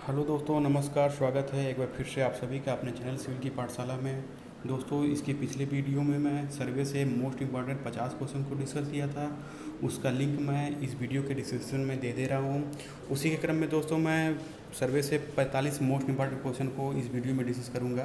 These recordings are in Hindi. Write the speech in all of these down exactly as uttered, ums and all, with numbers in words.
हेलो दोस्तों, नमस्कार। स्वागत है एक बार फिर से आप सभी का अपने चैनल सिविल की पाठशाला में। दोस्तों, इसके पिछले वीडियो में मैं सर्वे से मोस्ट इम्पॉर्टेंट पचास क्वेश्चन को डिस्कस किया था। उसका लिंक मैं इस वीडियो के डिस्क्रिप्शन में दे दे रहा हूँ। उसी के क्रम में दोस्तों मैं सर्वे से पैंतालीस मोस्ट इम्पॉर्टेंट क्वेश्चन को इस वीडियो में डिस्कस करूँगा।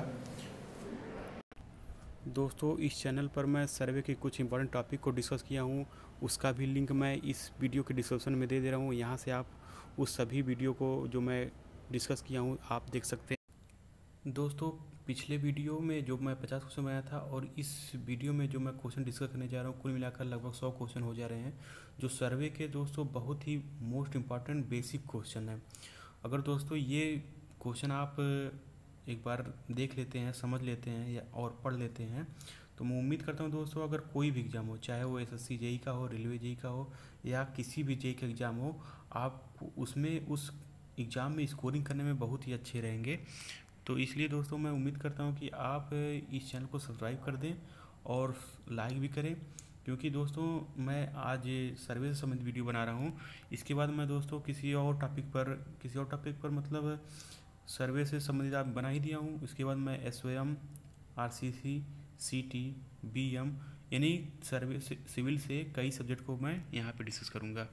दोस्तों, इस चैनल पर मैं सर्वे के कुछ इंपॉर्टेंट टॉपिक को डिस्कस किया हूँ, उसका भी लिंक मैं इस वीडियो के डिस्क्रिप्शन में दे दे रहा हूँ। यहाँ से आप उस सभी वीडियो को जो मैं डिस्कस किया हूँ आप देख सकते हैं। दोस्तों, पिछले वीडियो में जो मैं पचास क्वेश्चन बनाया था और इस वीडियो में जो मैं क्वेश्चन डिस्कस करने जा रहा हूँ, कुल मिलाकर लगभग सौ क्वेश्चन हो जा रहे हैं, जो सर्वे के दोस्तों बहुत ही मोस्ट इम्पॉर्टेंट बेसिक क्वेश्चन है। अगर दोस्तों ये क्वेश्चन आप एक बार देख लेते हैं, समझ लेते हैं या और पढ़ लेते हैं, तो मैं उम्मीद करता हूँ दोस्तों अगर कोई भी एग्ज़ाम हो, चाहे वो एसएससी जेई का हो, रेलवे जेई का हो या किसी भी जेई का एग्ज़ाम हो, आप उसमें उस एग्ज़ाम में स्कोरिंग करने में बहुत ही अच्छे रहेंगे। तो इसलिए दोस्तों मैं उम्मीद करता हूँ कि आप इस चैनल को सब्सक्राइब कर दें और लाइक भी करें, क्योंकि दोस्तों मैं आज सर्वे से संबंधित वीडियो बना रहा हूँ। इसके बाद मैं दोस्तों किसी और टॉपिक पर किसी और टॉपिक पर मतलब सर्वे से संबंधित आप बना ही दिया हूँ। उसके बाद मैं S O M, R C C, C T, B M यानी सर्वे से सिविल से कई सब्जेक्ट को मैं यहाँ पे डिस्कस करूँगा।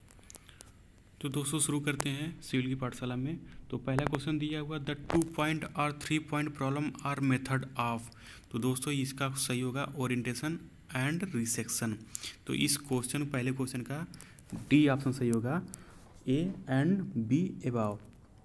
तो दोस्तों शुरू करते हैं सिविल की पाठशाला में। तो पहला क्वेश्चन दिया हुआ, द टू पॉइंट और three point problem are method of. तो दोस्तों इसका सही होगा ओरिएंटेशन एंड रिसेक्शन। तो इस क्वेश्चन पहले क्वेश्चन का डी ऑप्शन सही होगा, ए एंड बी अबव।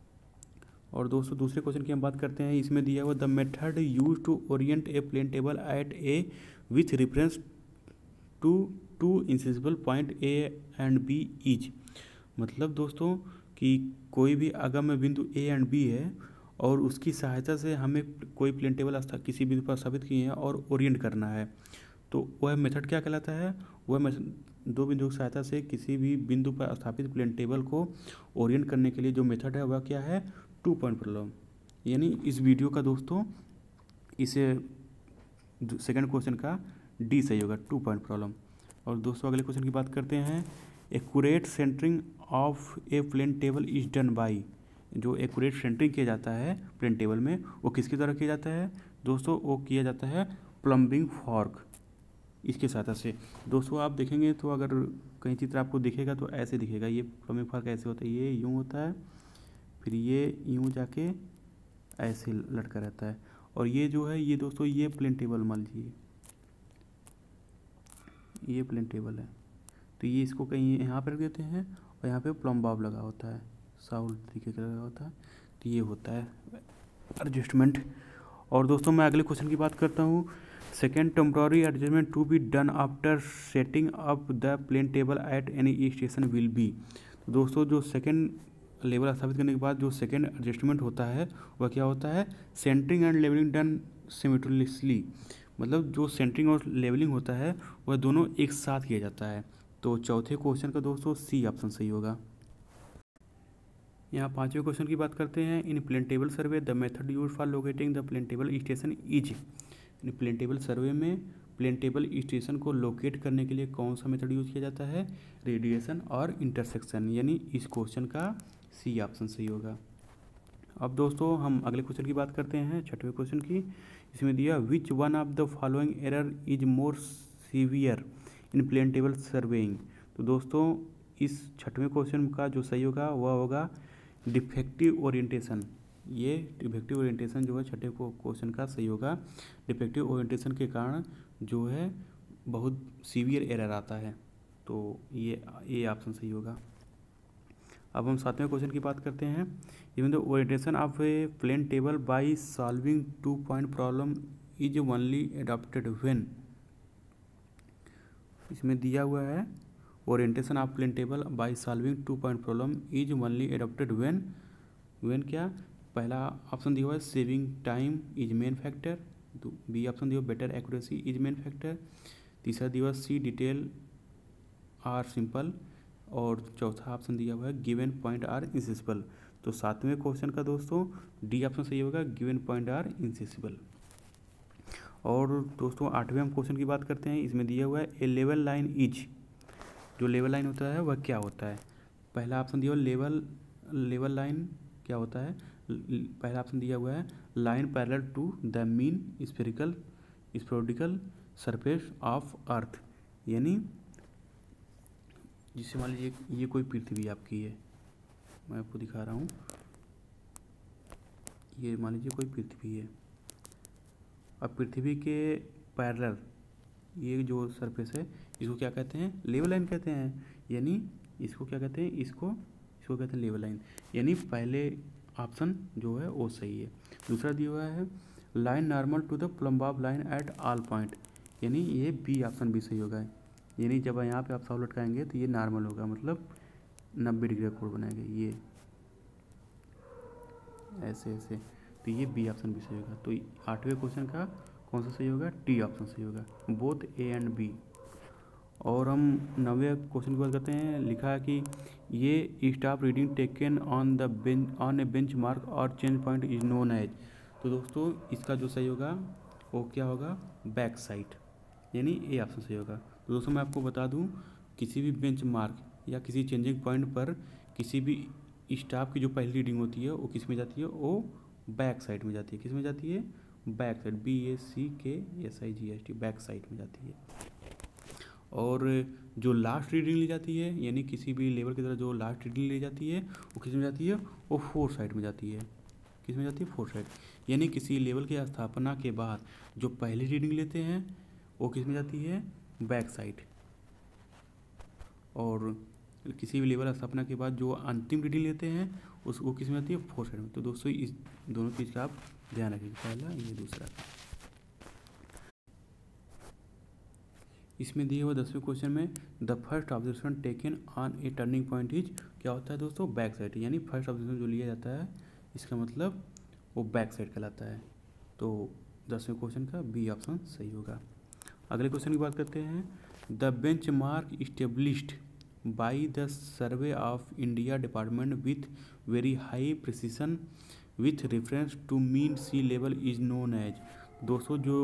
और दोस्तों दूसरे क्वेश्चन की हम बात करते हैं। इसमें दिया हुआ, the method use to orient a plane table at a with reference to two invisible point A and B is. मतलब दोस्तों कि कोई भी आगम्य बिंदु ए एंड बी है और उसकी सहायता से हमें कोई प्लेन टेबल किसी बिंदु पर स्थापित किए हैं और ओरिएंट करना है, तो वह मेथड क्या कहलाता है? वह मेथड दो बिंदुओं की सहायता से किसी भी बिंदु पर स्थापित प्लेन टेबल को ओरिएंट करने के लिए जो मेथड है वह क्या है? Two point problem. यानी इस वीडियो का दोस्तों इसे सेकंड क्वेश्चन का डी सही होगा, टू पॉइंट प्रॉब्लम। और दोस्तों अगले क्वेश्चन की बात करते हैं। Accurate centering of a plane table is done by. जो एक्यूरेट सेंटरिंग किया जाता है प्लेन टेबल में वो किसकी द्वारा किया जाता है? दोस्तों वो किया जाता है प्लम्बिंग फॉर्क, इसके सहायता से। दोस्तों आप देखेंगे तो अगर कहीं चित्र आपको दिखेगा तो ऐसे दिखेगा। ये प्लम्बिंग फॉर्क ऐसे होता है, ये यूँ होता है, फिर ये यूँ जाके ऐसे लटका रहता है। और ये जो है ये दोस्तों ये प्लेन टेबल मान लीजिए, ये प्लेन टेबल है, तो ये इसको कहीं यहाँ पर रख देते हैं और यहाँ पे प्लम बॉब लगा होता है, साउल तरीके का लगा होता है, तो ये होता है एडजस्टमेंट। और दोस्तों मैं अगले क्वेश्चन की बात करता हूँ। Second temporary adjustment to be done after setting up the plane table at any station will be. तो दोस्तों जो सेकेंड लेवल स्थापित करने के बाद जो सेकेंड एडजस्टमेंट होता है वह क्या होता है? Centering and levelling done simultaneously. मतलब जो सेंटरिंग और लेवलिंग होता है वह दोनों एक साथ किया जाता है। तो चौथे क्वेश्चन का दोस्तों सी ऑप्शन सही होगा। यहाँ पांचवें क्वेश्चन की बात करते हैं। In plane table survey the method use for locating the plane table station is. In plane table survey में प्लेन टेबल स्टेशन को लोकेट करने के लिए कौन सा मेथड यूज किया जाता है? रेडिएशन और इंटरसेक्शन। यानी इस क्वेश्चन का सी ऑप्शन सही होगा। अब दोस्तों हम अगले क्वेश्चन की बात करते हैं, छठवें क्वेश्चन की। इसमें दिया, which one of the following error is more severe in plane table surveying. तो दोस्तों इस छठवें क्वेश्चन का जो सही होगा वह होगा डिफेक्टिव ओरिएंटेशन। ये डिफेक्टिव ओरिएंटेशन जो है छठे को क्वेश्चन का सही होगा। डिफेक्टिव ओरिएंटेशन के कारण जो है बहुत सीवियर एरर आता है, तो ये ये ऑप्शन सही होगा। अब हम सातवें क्वेश्चन की बात करते हैं। Even the orientation of a plane table by solving two point problem is only adopted when. इसमें दिया हुआ है, orientation of plane table by solving two point problem is only adopted when. When क्या? पहला ऑप्शन दिया हुआ है saving time is main factor, B option दिया हुआ better accuracy is main factor, तीसरा दिया हुआ सी डिटेल आर सिंपल, और चौथा ऑप्शन दिया हुआ है गिवन पॉइंट आर इंसेसिबल। तो सातवें क्वेश्चन का दोस्तों डी ऑप्शन सही होगा, गिवन पॉइंट आर इंसेसिबल। और दोस्तों आठवें हम क्वेश्चन की बात करते हैं। इसमें दिया हुआ है ए लेवल लाइन इज। जो लेवल लाइन होता है वह क्या होता है? पहला ऑप्शन दिया हुआ लेवल लेवल लाइन क्या क्या होता है, पहला ऑप्शन दिया हुआ है line parallel to the mean spherical spherical surface of earth, यानी जिससे मान लीजिए ये कोई पृथ्वी आपकी है, मैं आपको दिखा रहा हूँ, ये मान लीजिए कोई पृथ्वी है, अब पृथ्वी के पैरेलल ये जो सरफेस है इसको क्या कहते हैं, लेवल लाइन कहते हैं, यानी इसको क्या कहते हैं, इसको इसको कहते हैं लेवल लाइन, यानी पहले ऑप्शन जो है वो सही है। दूसरा दिया हुआ है line normal to the plumb bob line at all point, यानी ये बी ऑप्शन भी सही होगा, यानी जब यहाँ पे आप सौ लटकाएंगे तो ये नॉर्मल होगा, मतलब नब्बे डिग्री का कोण बनाएगा ये ऐसे ऐसे, तो ये बी ऑप्शन भी सही होगा। तो आठवें क्वेश्चन का कौन सा सही होगा, टी ऑप्शन सही होगा, बोथ ए एंड बी। और हम नवे क्वेश्चन की बात करते हैं, लिखा है कि ये staff reading taken on the bench on a bench mark और change point is known as, तो दोस्तों इसका जो सही होगा वो क्या होगा, बैक साइड, यानी ए ऑप्शन सही होगा। तो दोस्तों मैं आपको बता दूं, किसी भी बेंच मार्क या किसी चेंजिंग पॉइंट पर किसी भी स्टाफ की जो पहली रीडिंग होती है वो किस में जाती है, वो बैक साइड में जाती है, किस में जाती है, back side, B A C K S I G S T, back side में जाती है। और जो लास्ट रीडिंग ली जाती है, यानी किसी भी लेवल की तरह जो लास्ट रीडिंग ली जाती है वो किस में जाती है, वो फोर साइड में जाती है, किस में जाती है, फोर साइड, यानी किसी लेवल की स्थापना के बाद जो पहली रीडिंग लेते हैं वो किस में जाती है, बैक साइड, और किसी भी लेवल स्थापना के बाद जो अंतिम रीडिंग लेते हैं उस वो किस में जाती है, फोर साइड में। तो दोस्तों इस दोनों चीज़ का आप ध्यान रखिए, पहला ये दूसरा। इसमें दिए हुए दसवें क्वेश्चन में the first observation taken on a turning point is, क्या होता है दोस्तों, बैक साइड, यानी फर्स्ट ऑब्जर्वेशन जो लिया जाता है इसका मतलब वो बैक साइड कहलाता है। तो दसवें क्वेश्चन का बी ऑप्शन सही होगा। अगले क्वेश्चन की बात करते हैं, the bench mark established by the survey of India department with very high precision with reference to mean sea level is known as, दोस्तों जो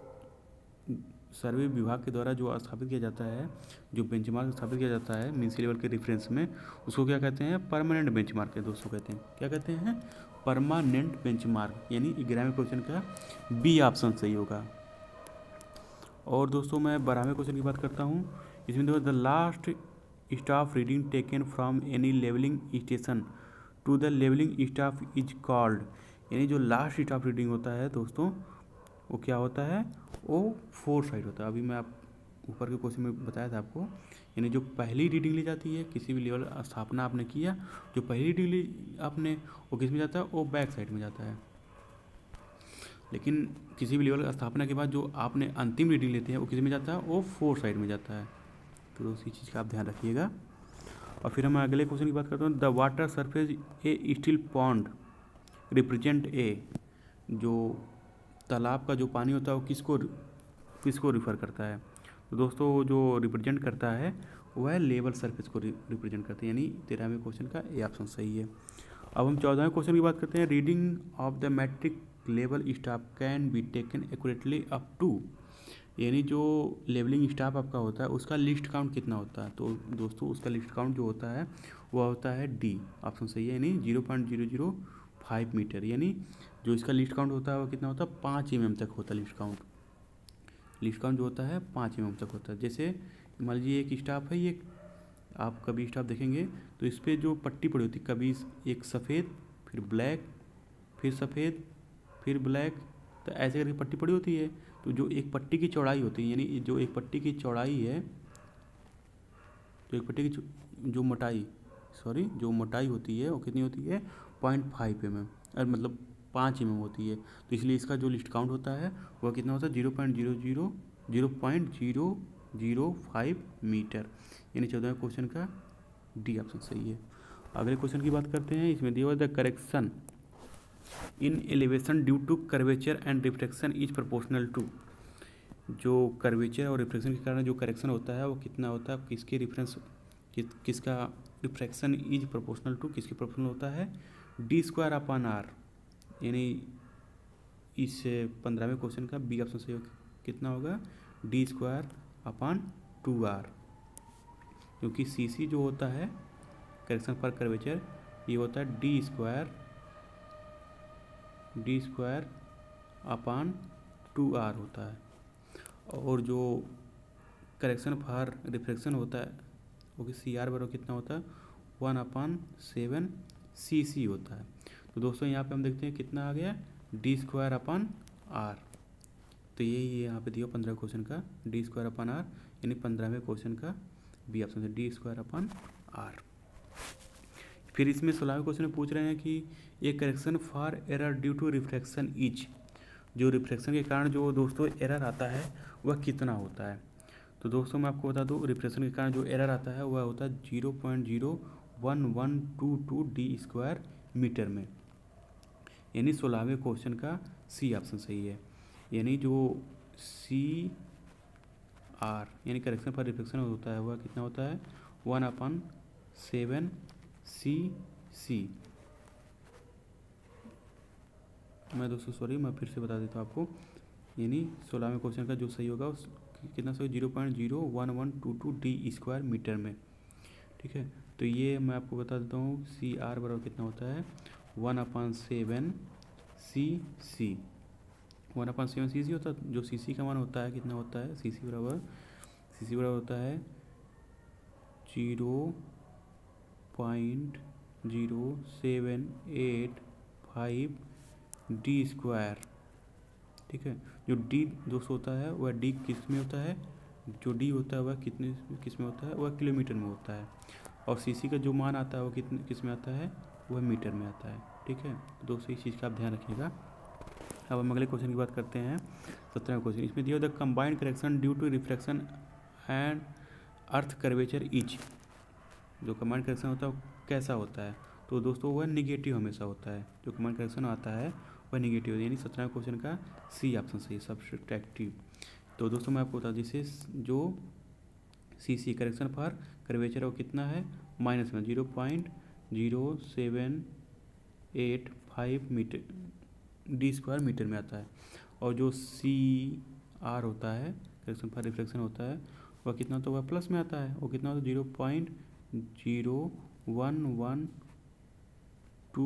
सर्वे विभाग के द्वारा जो स्थापित किया जाता है, जो बेंचमार्क स्थापित किया जाता है मीन सी लेवल के रेफरेंस में, उसको क्या कहते हैं, परमानेंट बेंचमार्क है दोस्तों, कहते हैं क्या कहते हैं, परमानेंट बेंचमार्क, यानी ग्यारहवें क्वेश्चन का बी ऑप्शन सही होगा। और दोस्तों मैं बारहवें क्वेश्चन की बात करता हूँ, इसमें देखो the last staff reading taken from any levelling station to the levelling staff is called, यानी जो लास्ट स्टाफ रीडिंग होता है दोस्तों वो क्या होता है, वो फोर साइड होता है। अभी मैं आप ऊपर के क्वेश्चन में बताया था आपको, यानी जो पहली रीडिंग ली जाती है किसी भी लेवल स्थापना आपने किया, जो पहली रीडिंग ली आपने वो किस में जाता है, वो बैक साइड में जाता है, लेकिन किसी भी लेवल स्थापना के बाद जो आपने अंतिम रीडिंग लेते हैं वो किस में जाता है, वो फोर साइड में जाता है। तो उसी चीज़ का आप ध्यान रखिएगा। और फिर हम अगले क्वेश्चन की बात करते हैं, the water surface a still pond represent a, जो तालाब का जो पानी होता है वो किसको किसको रिफ़र करता है, तो दोस्तों जो रिप्रेजेंट करता है वह लेवल सरफेस को रिप्रेजेंट करता है, यानी तेरहवें क्वेश्चन का ए ऑप्शन सही है। अब हम चौदहवें क्वेश्चन की बात करते हैं, reading of the metric level staff can be taken accurately up to, यानी जो लेवलिंग स्टाफ आपका होता है उसका लिस्ट काउंट कितना होता है, तो दोस्तों उसका लिस्ट काउंट जो होता है वह होता है डी ऑप्शन सही है, यानी zero point zero zero five metre, यानी जो इसका लिस्ट काउंट होता है वो कितना होता है, पाँच एम एम तक होता है लिस्ट काउंट, लिस्ट काउंट जो होता है पाँच एम एम तक होता है। जैसे मान लीजिए एक स्टाफ है, ये आप कभी स्टाफ देखेंगे तो इस पर जो पट्टी पड़ी होती है, कभी एक सफ़ेद फिर ब्लैक फिर सफ़ेद फिर ब्लैक, तो ऐसे करके पट्टी पड़ी होती है। तो जो एक पट्टी की चौड़ाई होती है, यानी जो एक पट्टी की चौड़ाई है, जो एक पट्टी की जो मोटाई सॉरी जो मोटाई होती है वो कितनी होती है, पॉइंट फाइव एम एम, मतलब पाँच एम एम होती है। तो इसलिए इसका जो लिस्ट काउंट होता है वह कितना होता है, zero point zero zero zero point zero zero five metre, यानी चौदहवें क्वेश्चन का डी ऑप्शन सही है। अगले क्वेश्चन की बात करते हैं, इसमें दिया हुआ the correction in elevation due to curvature and reflection is proportional to, जो कर्वेचर और रिफ्लेक्शन के कारण जो करेक्शन होता है वो कितना होता है, किसके रिफरेंस कि, किसका रिफ्रैक्शन इज प्रोपोर्शनल टू किसके प्रोपोर्शनल होता है, डी स्क्वायर अपॉन आर, यानी इस पंद्रहवें क्वेश्चन का बी ऑप्शन सही कितना होगा, D square upon two R, क्योंकि सी सी जो होता है करेक्शन फॉर कर्वेचर ये होता है D square D square upon two R होता है। और जो करेक्शन फॉर रिफ्रैक्शन होता है वो कि सी आर बराबर कितना होता है, one upon seven C C होता है। तो दोस्तों यहाँ पे हम देखते हैं कितना आ गया, डी स्क्वायर अपान आर। तो यही यहाँ पे दिया पंद्रह क्वेश्चन का डी स्क्वायर अपान आर, यानी पंद्रहवें क्वेश्चन का बी ऑप्शन है डी स्क्वायर अपान आर। फिर इसमें सोलहवें क्वेश्चन में पूछ रहे हैं कि ये correction for error due to refraction is, जो रिफ्रैक्शन के कारण जो दोस्तों एरर आता है वह कितना होता है। तो दोस्तों मैं आपको बता दूं, रिफ्रैक्शन के कारण जो एरर आता है वह होता है zero point zero one one two two D square metre में, यानी सोलहवें क्वेश्चन का सी ऑप्शन सही है। यानी जो सी आर यानी करेक्शन फॉर रिफ्रैक्शन होता है वह कितना होता है, वन अपन सेवन सी सी। मैं दोस्तों सॉरी मैं फिर से बता देता हूँ आपको, यानी सोलहवें क्वेश्चन का जो सही होगा उस कितना सही, zero point zero one one two two D square metre में। ठीक है, तो ये मैं आपको बता देता हूँ सी आर बराबर कितना होता है, one upon seven C C. One upon seven C C होता है, जो सी सी का मान होता है कितना होता है, सी सी बराबर सी सी बराबर होता है zero point zero seven eight five D square. ठीक है, जो डी दोस्तों होता है वह डी किस में होता है, जो डी होता है वह कितने किस में होता है, वह किलोमीटर में होता है। और सीसी का जो मान आता है वो कितने किस में आता है, वह मीटर में आता है। ठीक है, तो दोस्तों इस चीज़ का आप ध्यान रखिएगा। अब हम अगले क्वेश्चन की बात करते हैं, सत्रहवें क्वेश्चन। इसमें दिया the combined correction due to refraction and earth curvature is, जो कंबाइंड करेक्शन होता है वो कैसा होता है। तो दोस्तों वह निगेटिव हमेशा होता है, जो कंबाइंड करेक्शन आता है वह निगेटिव, यानी सत्रहवें क्वेश्चन का सी ऑप्शन सही है, सब्सट्रैक्टिव। तो दोस्तों मैं आपको बता दूँ, जिसे जो C C correction for curvature वो कितना है, माइनस में zero point zero seven eight five metre D square metre में आता है। और जो सी आर होता है करेक्शन फॉर रिफ्लेक्शन होता है वह कितना होता है, वह प्लस में आता है, वो कितना होता है zero point zero one one two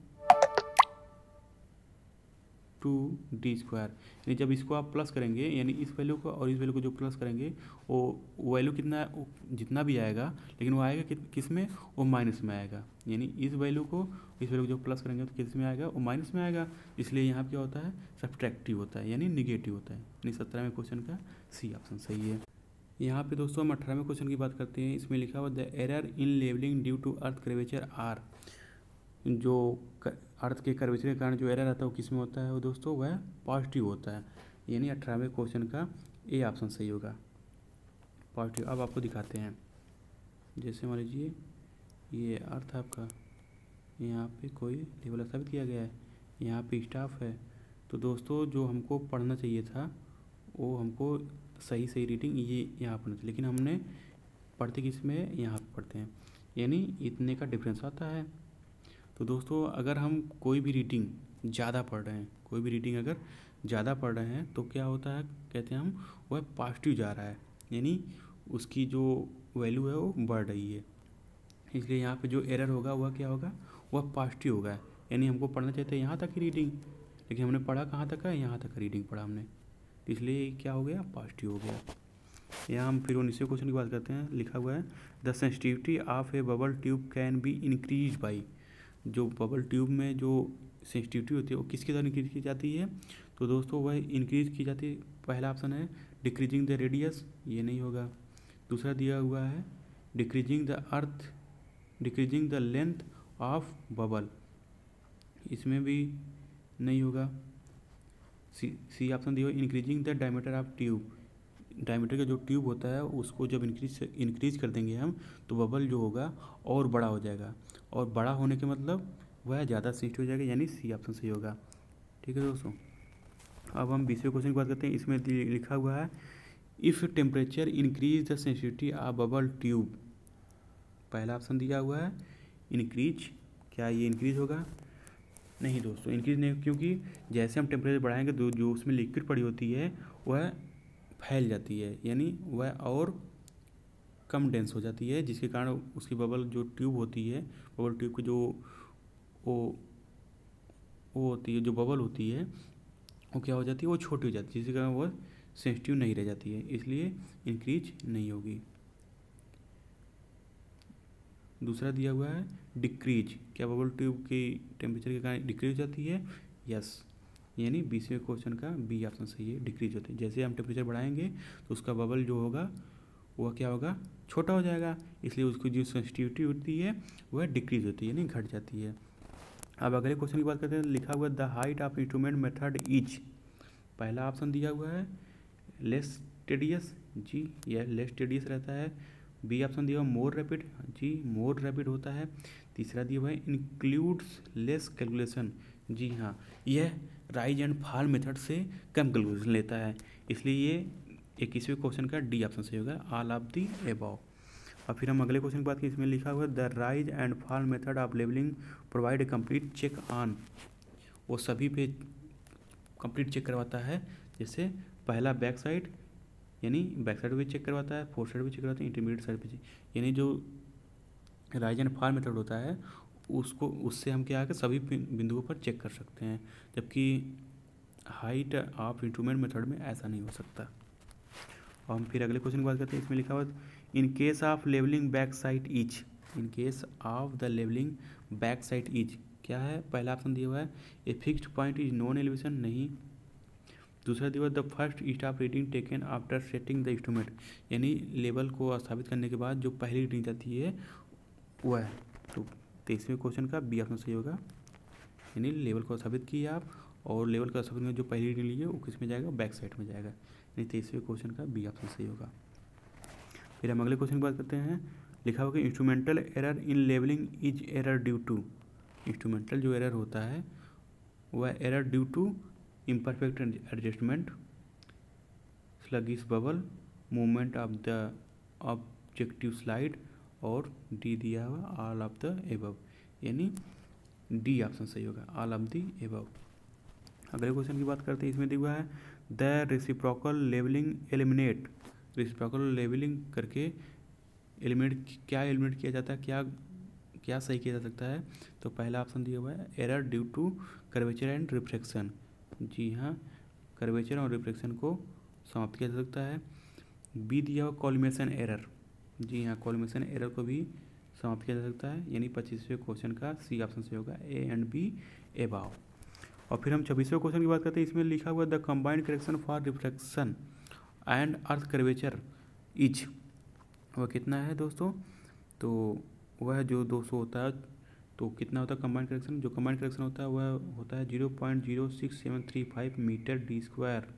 two D square. यानी जब इसको आप प्लस करेंगे, यानी इस वैल्यू को और इस वैल्यू को जो प्लस करेंगे वो वैल्यू कितना जितना भी आएगा, लेकिन वो आएगा कि, किस में, वो माइनस में आएगा। यानी इस वैल्यू को इस वैल्यू को जो प्लस करेंगे तो किस में आएगा, वो माइनस में आएगा। इसलिए यहाँ क्या होता है, सब्ट्रैक्टिव होता है, यानी निगेटिव होता है। यानी सत्रहवें क्वेश्चन का सी ऑप्शन सही है। यहाँ पे दोस्तों हम अठारहवें क्वेश्चन की बात करते हैं। इसमें लिखा हुआ the error in levelling due to earth curvature are, जो अर्थ के कर्वेचर के कारण जो एरर आता है वो किस में होता है, वो दोस्तों वह पॉजिटिव होता है। यानी अठारहवें क्वेश्चन का ए ऑप्शन सही होगा, पॉजिटिव। अब आपको दिखाते हैं, जैसे मान लीजिए ये अर्थ आपका, यहाँ पे कोई लेवल स्थापित किया गया है, यहाँ पे स्टाफ है। तो दोस्तों जो हमको पढ़ना चाहिए था वो हमको सही सही रीडिंग ये यहाँ पढ़ना चाहिए, लेकिन हमने पढ़ते किस में, यहाँ पे पढ़ते हैं, यानी इतने का डिफरेंस आता है। तो दोस्तों अगर हम कोई भी रीडिंग ज़्यादा पढ़ रहे हैं, कोई भी रीडिंग अगर ज़्यादा पढ़ रहे हैं तो क्या होता है, कहते हैं हम वह पॉजिटिव जा रहा है, यानी उसकी जो वैल्यू है वो बढ़ रही है। इसलिए यहाँ पे जो एरर होगा वह क्या होगा, वह पॉजिटिव होगा। यानी हमको पढ़ना चाहिए था यहाँ तक की रीडिंग, लेकिन हमने पढ़ा कहाँ तक है, यहाँ तक का रीडिंग पढ़ा हमने, इसलिए क्या हो गया, पॉजिटिव हो गया। यहाँ हम फिर उन्नीसवें क्वेश्चन की बात करते हैं। लिखा हुआ है the sensitivity of a bubble tube can be increase by, जो बबल ट्यूब में जो सेंसिटिविटी होती है वो किसके द्वारा इंक्रीज की जाती है, तो दोस्तों वह इंक्रीज की जाती है, पहला ऑप्शन है डिक्रीजिंग द रेडियस, ये नहीं होगा। दूसरा दिया हुआ है decreasing the earth decreasing the length of bubble, इसमें भी नहीं होगा। सी सी ऑप्शन दिया हुआ increasing the diameter of tube, diameter का जो ट्यूब होता है उसको जब इंक्रीज इंक्रीज कर देंगे हम तो बबल जो होगा और बड़ा हो जाएगा, और बड़ा होने के मतलब वह ज़्यादा सेंसिटिव हो जाएगा, यानी सी ऑप्शन सही होगा। ठीक है दोस्तों, अब हम बीसवें क्वेश्चन की बात करते हैं। इसमें लिखा हुआ है if temperature increase the sensitivity of bubble tube, पहला ऑप्शन दिया हुआ है इंक्रीज, क्या ये इंक्रीज होगा, नहीं दोस्तों इंक्रीज नहीं, क्योंकि जैसे हम टेम्परेचर बढ़ाएंगे तो जो उसमें लिक्विड पड़ी होती है वह फैल जाती है, यानी वह और कम डेंस हो जाती है, जिसके कारण उसकी बबल जो ट्यूब होती है, बबल ट्यूब की जो वो वो होती है, जो बबल होती है वो क्या हो जाती है, वो छोटी हो जाती है, जिसके कारण वो सेंसिटिव नहीं रह जाती है, इसलिए इंक्रीज नहीं होगी। दूसरा दिया हुआ है डिक्रीज, क्या बबल ट्यूब की टेम्परेचर के कारण डिक्रीज हो जाती है, यस, यानी बीसवें क्वेश्चन का बी ऑप्शन सही है, डिक्रीज होती है। जैसे हम टेम्परेचर बढ़ाएंगे तो उसका बबल जो होगा वह क्या होगा, छोटा हो जाएगा, इसलिए उसकी जो सेंसिटिविटी होती है वह डिक्रीज होती है, यानी घट जाती है। अब अगले क्वेश्चन की बात करते हैं, लिखा हुआ the height of instrument method is, पहला ऑप्शन दिया हुआ है लेस टेडियस, जी यह लेस टेडियस रहता है। बी ऑप्शन दिया हुआ मोर रैपिड, जी मोर रैपिड होता है। तीसरा दिया हुआ है इंक्लूड्स लेस कैलकुलेशन, जी हाँ यह राइज एंड फॉल मेथड से कम कैलकुलेशन लेता है, इसलिए ये इक्कीसवें क्वेश्चन का डी ऑप्शन सही होगा, ऑल ऑफ दी एबव। और फिर हम अगले क्वेश्चन की बात करें, इसमें लिखा हुआ है the rise and fall method of levelling provide a complete check on, वो सभी पे कंप्लीट चेक करवाता है। जैसे पहला बैक साइड, यानी बैक साइड भी चेक करवाता है, फोर साइड भी चेक करवाता है, इंटरमीडिएट साइड भी, यानी जो राइज एंड फॉल मेथड होता है उसको, उससे हम क्या है कि सभी बिंदुओं पर चेक कर सकते हैं, जबकि हाइट ऑफ इंस्ट्रूमेंट मेथड में ऐसा नहीं हो सकता। और हम फिर अगले क्वेश्चन की बात करते हैं, इसमें लिखा हुआ in case of levelling back side each, in case of the levelling back side each क्या है, पहला ऑप्शन दिया हुआ है a fixed point is known elevation, नहीं। दूसरा दिया हुआ the first stop reading taken after setting the instrument, यानी लेवल को स्थापित करने के बाद जो पहली रीडिंग जाती है वह है। तो तेईसवें क्वेश्चन का बी ऑप्शन सही होगा, यानी लेवल को स्थापित किया आप और लेवल का स्थापित में जो पहली रीडिंग ली है वो किस में जाएगा, बैक साइड में जाएगा, यानी तेईसवें क्वेश्चन का बी ऑप्शन सही होगा। फिर हम अगले क्वेश्चन की बात करते हैं, लिखा हुआ कि instrumental error in levelling is error due to, instrumental जो एरर होता है वह error due to imperfect adjustment, sluggish bubble, movement of the objective slide, और डी दिया हुआ ऑल ऑफ द एबव, यानी डी ऑप्शन सही होगा, ऑल ऑफ द एबव। अगले क्वेश्चन की बात करते हैं, इसमें दिया हुआ है the reciprocal levelling eliminate, reciprocal levelling करके एलिमिनेट, क्या एलिमिनेट किया जाता है, क्या क्या सही किया जा सकता है। तो पहला ऑप्शन दिया हुआ है error due to curvature and refraction, जी हाँ कर्वेचर और रिफ्रैक्शन को समाप्त किया जा सकता है। बी दिया हुआ कॉलिमेशन एरर, जी हाँ कॉलिमेशन एरर को भी समाप्त किया जा सकता है, यानी पच्चीसवें क्वेश्चन का सी ऑप्शन से होगा, ए एंड बी एबाव। और फिर हम छब्बीसवें क्वेश्चन की बात करते हैं, इसमें लिखा हुआ the combined correction for refraction and earth curvature is, वह कितना है दोस्तों, तो वह जो दो सौ होता है, तो कितना होता है कंबाइंड करेक्शन, जो कंबाइंड करेक्शन होता है वह होता है zero point zero six seven three five metre D square.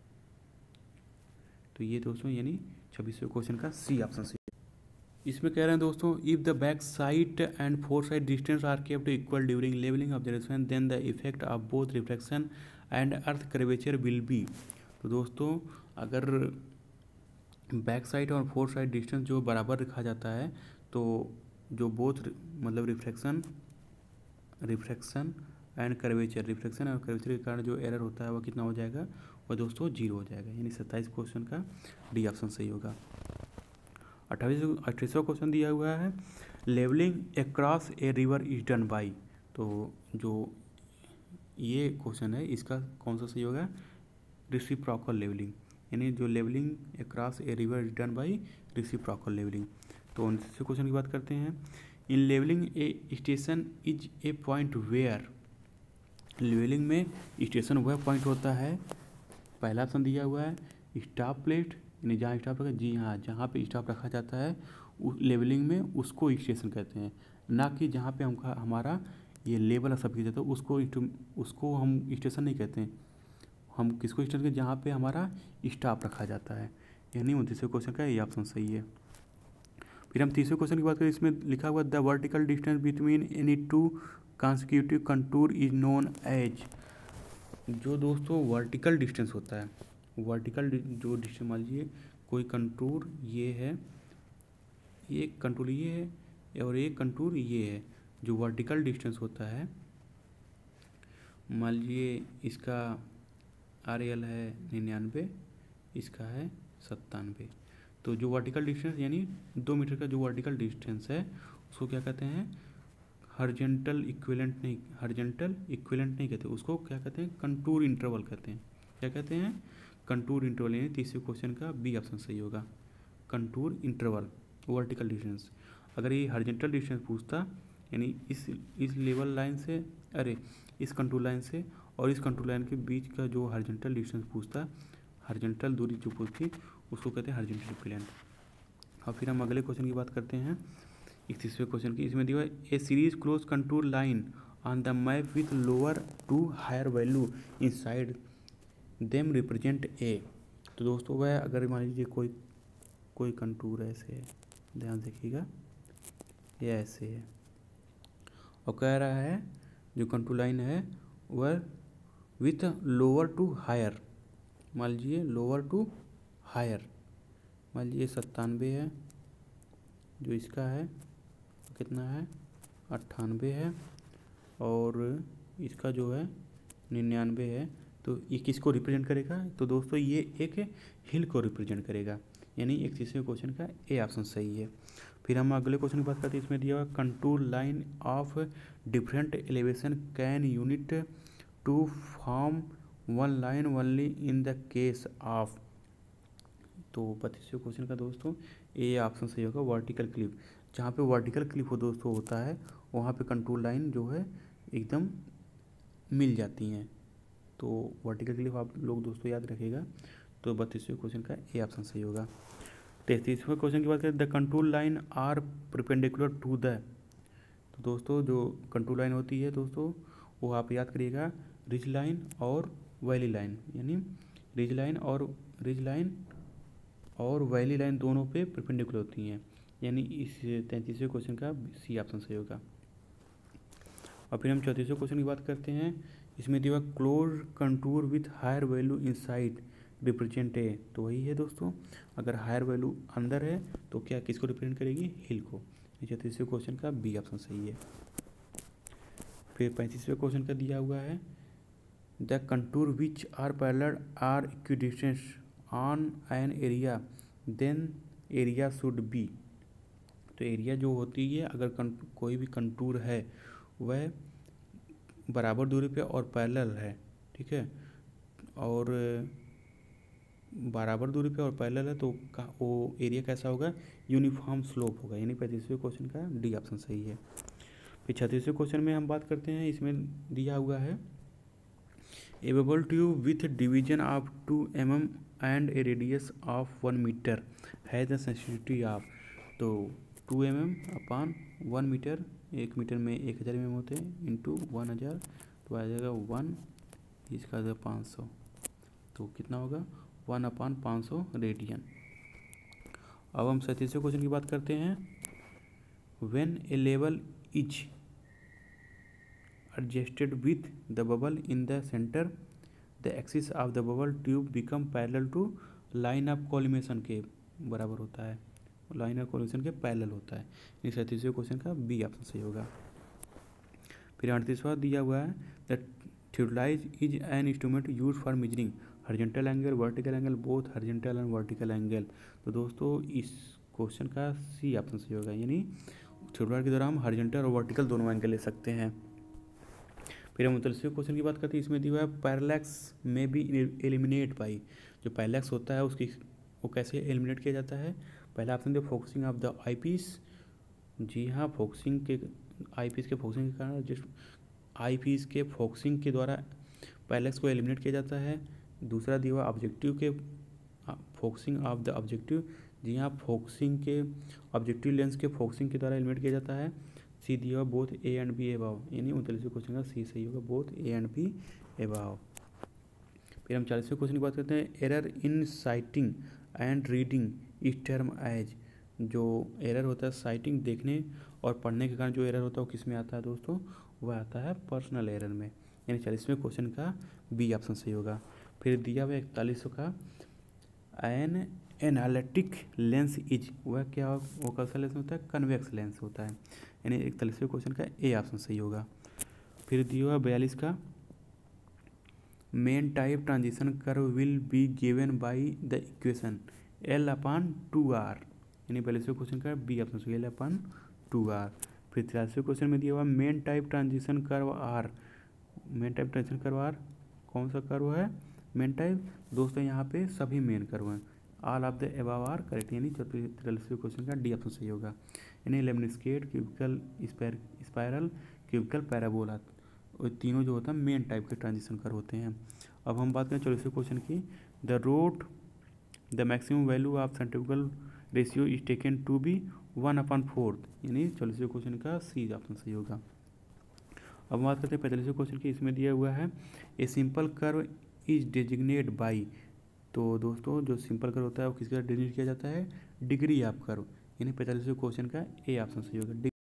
तो ये दोस्तों यानी छब्बीसवें क्वेश्चन का सी ऑप्शन से। इसमें कह रहे हैं दोस्तों if the back side and fore side distance are kept equal during levelling observation then the effect of both reflection and earth curvature will be. तो दोस्तों अगर बैक साइड और फोर साइड डिस्टेंस जो बराबर रखा जाता है तो जो बोथ मतलब reflection reflection and curvature, reflection और कर्वेचर के कारण जो एरर होता है वह कितना हो जाएगा, वह दोस्तों जीरो हो जाएगा, यानी सत्ताईस क्वेश्चन का डी ऑप्शन सही होगा। अट्ठाईस अट्ठाईसवां क्वेश्चन दिया हुआ है levelling across a river is done by. तो जो ये क्वेश्चन है इसका कौन सा सही होगा, रेसिप्रोकल लेवलिंग, यानी जो levelling across a river is done by reciprocal levelling. तो उनतीसवें क्वेश्चन की बात करते हैं, in levelling a station is a point where, levelling में स्टेशन वह पॉइंट होता है, पहला ऑप्शन दिया हुआ है स्टॉप प्लेट, यानी जहाँ स्टॉप रखा, जी हाँ जहाँ पे स्टॉप रखा जाता है उस लेवलिंग में उसको स्टेशन कहते हैं, ना कि जहाँ पे हम हमारा ये लेवल सब किया जाता है उसको उसको हम स्टेशन नहीं कहते हैं, हम किसको स्टेशन कहते हैं, जहाँ पे हमारा स्टॉप रखा जाता है, यानी उनतीसवें क्वेश्चन का ये ऑप्शन सही है। फिर हम तीसरे क्वेश्चन की बात करें, इसमें लिखा हुआ the vertical distance between any two consecutive contour is known as. जो दोस्तों वर्टिकल डिस्टेंस होता है, वर्टिकल जो डिस्टेंस मान लीजिए कोई कंटूर ये है, एक कंटूर ये है और एक कंटूर ये है, जो वर्टिकल डिस्टेंस होता है मान लीजिए इसका आर एल है निन्यानवे, इसका है सत्तानवे, तो जो वर्टिकल डिस्टेंस यानी दो मीटर का जो वर्टिकल डिस्टेंस है उसको क्या कहते हैं, हॉरिजॉन्टल इक्विवेलेंट नहीं, हॉरिजॉन्टल इक्विवेलेंट नहीं कहते, उसको क्या कहते हैं, कंटूर इंटरवल कहते हैं। क्या कहते हैं, कंटूर इंटरवल, यानी तीसरे क्वेश्चन का बी ऑप्शन सही होगा, कंटूर इंटरवल, वर्टिकल डिस्टेंस। अगर ये हॉरिजॉन्टल डिस्टेंस पूछता, यानी इस इस लेवल लाइन से, अरे इस कंटूर लाइन से और इस कंटूर लाइन के बीच का जो हॉरिजॉन्टल डिस्टेंस पूछता, हॉरिजॉन्टल दूरी जो पूछती, उसको कहते हैं हॉरिजॉन्टल इक्विवेलेंट। और फिर हम अगले क्वेश्चन की बात करते हैं, इकतीसवें क्वेश्चन की। इसमें दिया है a series close contour line on the map with lower to higher value inside them represent a. तो दोस्तों वह, अगर मान लीजिए कोई कोई कंटूर ऐसे है, ध्यान देखिएगा, ये ऐसे है और कह रहा है जो कंटूर लाइन है वह विथ लोअर टू हायर, मान लीजिए लोअर टू हायर, मान लीजिए सत्तानवे है, जो इसका है कितना है, अट्ठानवे है, और इसका जो है निन्यानवे है। तो ये किसको रिप्रेजेंट करेगा, तो दोस्तों ये एक हिल को रिप्रेजेंट करेगा, यानी इकतीसवें क्वेश्चन का ए ऑप्शन सही है। फिर हम अगले क्वेश्चन की बात करते हैं। इसमें दिया हुआ contour line of different elevation can unite to form one line only in the case of. तो बत्तीसवें क्वेश्चन का दोस्तों ए ऑप्शन सही होगा, वर्टिकल क्लिप। जहाँ पे वर्टिकल क्लिप हो दोस्तों होता है, वहाँ पे कंटूर लाइन जो है एकदम मिल जाती हैं। तो वर्टिकल क्लिप आप लोग दोस्तों याद रखिएगा। तो बत्तीसवें क्वेश्चन का ए ऑप्शन सही होगा। तैंतीसवें क्वेश्चन की बात करें, the contour line are perpendicular to the. तो दोस्तों जो कंटूर लाइन होती है दोस्तों, वो आप याद करिएगा, रिज लाइन और वैली लाइन, यानी रिज लाइन और रिज लाइन और वैली लाइन दोनों पे परपेंडिकुलर होती हैं, यानी इस तैंतीसवें क्वेश्चन का सी ऑप्शन सही होगा। और फिर हम चौंतीसवें क्वेश्चन की बात करते हैं। इसमें दिया close contour with higher value inside represent a. तो वही है दोस्तों, अगर हायर वैल्यू अंदर है तो क्या किसको रिप्रेजेंट करेगी, हिल को। चौंतीसवें क्वेश्चन का बी ऑप्शन सही है। फिर पैंतीसवें क्वेश्चन का दिया हुआ है, the contour which are parallel are equidistance on an area then area should be. तो एरिया जो होती है, अगर कोई भी कंटूर है वह बराबर दूरी पे और पैरेलल है, ठीक है, और बराबर दूरी पे और पैरेलल है, तो वो एरिया कैसा होगा, यूनिफॉर्म स्लोप होगा, यानी पैंतीसवें क्वेश्चन का डी ऑप्शन सही है। फिर छत्तीसवें क्वेश्चन में हम बात करते हैं। इसमें दिया हुआ है, a bubble tube with division of two M M and a radius of one metre has the sensitivity of. तो two M M upon one metre, एक मीटर में एक हज़ार एम एम होते हैं, इंटू वन हज़ार, तो आ जाएगा वन, इसका जो पाँच सौ, तो कितना होगा, वन अपान पाँच सौ रेडियन। अब हम सैंतीसवें क्वेश्चन की बात करते हैं। When a level is adjusted with the bubble in the center, the axis of the bubble tube become parallel to line of collimation के बराबर होता है, लाइन ऑफ कोलिमेशन के पैरेलल होता है। इस सैंतीसवें क्वेश्चन का बी ऑप्शन सही होगा। फिर अड़तीसवां दिया हुआ है, द थियोडाइज is an instrument use for measuring horizontal angle, vertical angle, both horizontal and vertical angle. तो दोस्तों इस क्वेश्चन का सी ऑप्शन सही होगा, यानी थियोडाइज के द्वारा हम हॉरिजॉन्टल और वर्टिकल दोनों एंगल ले सकते हैं। फिर हम उनतालीसवें क्वेश्चन की बात करते हैं। इसमें दिया है, पैरेलैक्स में भी एलिमिनेट बाई। जो पैरेलैक्स होता है उसकी वो कैसे एलिमिनेट किया जाता है। पहला ऑप्शन दिया, focusing of the eyepiece. जी हाँ, फोकसिंग के आई पीस के फोकसिंग के कारण जिस आई पीस के फोकसिंग के द्वारा पैरेलैक्स को एलिमिनेट किया जाता है। दूसरा दिया हुआ ऑब्जेक्टिव के फोकसिंग ऑफ द ऑब्जेक्टिव। जी हाँ, फोकसिंग के ऑब्जेक्टिव लेंस के फोकसिंग के द्वारा एलिमिनेट किया जाता है। सी दिया हुआ both A and B above, यानी उनतालीसवें क्वेश्चन का सी सही होगा, both A and B above. फिर हम चालीसवें क्वेश्चन की बात करते हैं। Error in sighting and reading is term as. जो एरर होता है साइटिंग देखने और पढ़ने के कारण जो एरर होता है वो किस में आता है दोस्तों, वह आता है पर्सनल एरर में, यानी चालीसवें क्वेश्चन का बी ऑप्शन सही होगा। फिर दिया हुआ इकतालीस का, एन एनालिटिक लेंस इज, वह क्या वो कैसा लेंस होता है, कन्वेक्स लेंस होता है, यानी इकतालीसवें क्वेश्चन का ए ऑप्शन सही होगा। फिर दिया हुआ बयालीस का, main type transition curve will be given by the equation L upon two R, यानी बयालीसवें क्वेश्चन का बी ऑप्शन सही, एल अपान टू आर। फिर फिर तिरासी क्वेश्चन में दिया हुआ main type transition curve are, main type transition curve are कौन सा कर्व है मेन टाइप दोस्तों, यहाँ पे सभी मेन कर्व हैं। All of the above are correct, यानी तिरासी क्वेश्चन का डी ऑप्शन सही होगा। यानी lemniscate, cubical spiral, cubical parabola, तीनों जो होता है मेन टाइप के ट्रांजिशन कर्व होते हैं। अब हम बात करें चौलीसवें क्वेश्चन की, the route the maximum value of centrifugal ratio is taken to be one upon fourth, यानी चौलीसवें क्वेश्चन का सी ऑप्शन सही होगा। अब बात करते हैं पैंतालीसवें क्वेश्चन की, इसमें दिया हुआ है a simple curve is designate by, तो दोस्तों जो सिंपल कर्व होता है वो किसके साथ डेजिग्नेट किया जाता है, डिग्री ऑफ कर्व, यानी पैंतालीसवें क्वेश्चन का ए ऑप्शन सही होगा।